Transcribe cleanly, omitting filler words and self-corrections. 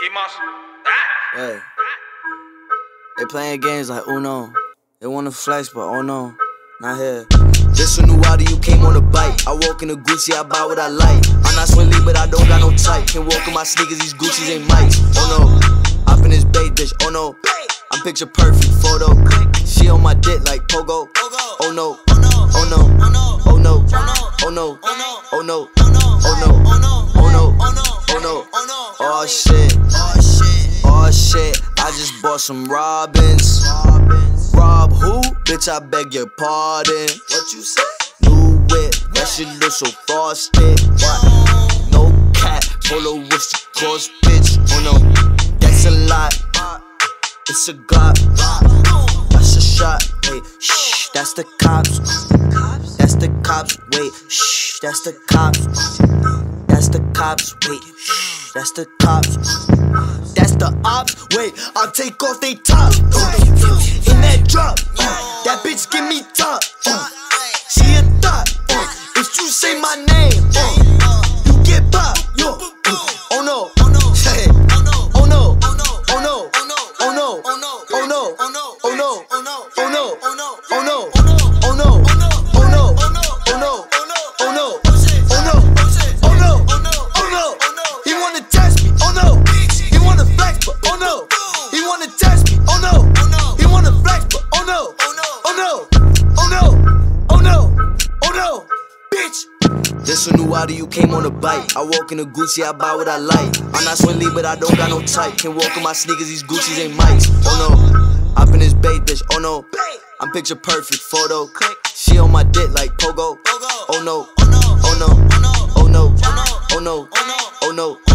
Hey, they playing games like Uno. They wanna flex, but oh no, not here. This a new Audi, you came on a bike. I walk in the Gucci, I buy what I like. I'm not Swilly, but I don't got no type. Can walk in my sneakers, these Gucci's ain't mics. Oh no, up in this bait, bitch. Oh no, I'm picture perfect photo. She on my dick like Pogo. Oh no, oh no, oh no, oh no, oh no, oh no, oh no, oh no, oh shit, oh shit. I just bought some Robins. Rob who? Bitch, I beg your pardon. What you say? New whip, that shit look so frosted. What? No cap, polo with the course, bitch. Oh no, that's a lot. It's a Glock. That's a shot. Wait, shh, that's the cops. That's the cops. Wait, shh, that's the cops. That's the cops. Wait, shh, that's the cops. That's the ops. Wait, I'll take off they top. In that drop, that bitch give me top. She a thought. If you say my name, you get pop. Yo, oh no, hey, oh no, oh no, oh no, oh no, oh no, oh no, oh no, oh no, oh no, oh no, oh no, oh no, oh no, oh no, oh no, oh no, he wanna test me. Oh no, he wanna flex, but oh no, he wanna test me. Oh no, he wanna flex, but oh no, oh no, oh no, oh no, oh no, bitch. This a new Audi, you came on a bike. I walk in the Gucci, I buy what I like. I'm not Swilly, but I don't got no type. Can walk in my sneakers, these Gucci's ain't mics. Oh no, up in this bait, bitch. Oh no, I'm picture perfect photo. She on my dick like Pogo. Oh no, oh no, oh no, oh no, oh no, oh no.